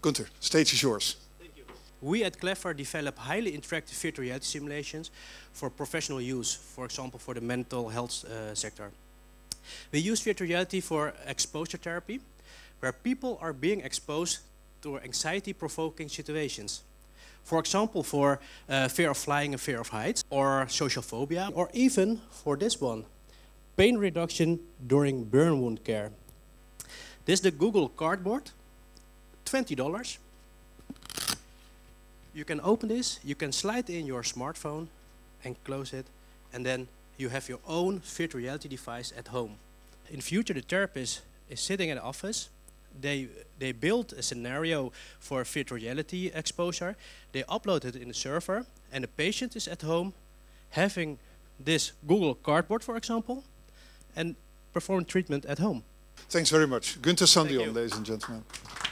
Gunther, stage is yours. We at Clever develop highly interactive virtual reality simulations for professional use, for example, for the mental health sector. We use virtual reality for exposure therapy, where people are being exposed to anxiety-provoking situations. For example, for fear of flying and fear of heights, or social phobia, or even for this one, pain reduction during burn wound care. This is the Google Cardboard, $20. You can open this, you can slide in your smartphone and close it, and then you have your own virtual reality device at home. In future, the therapist is sitting in the office. They build a scenario for virtual reality exposure. They upload it in the server, and the patient is at home having this Google Cardboard, for example, and perform treatment at home. Thanks very much. Gunther Sandion, ladies and gentlemen.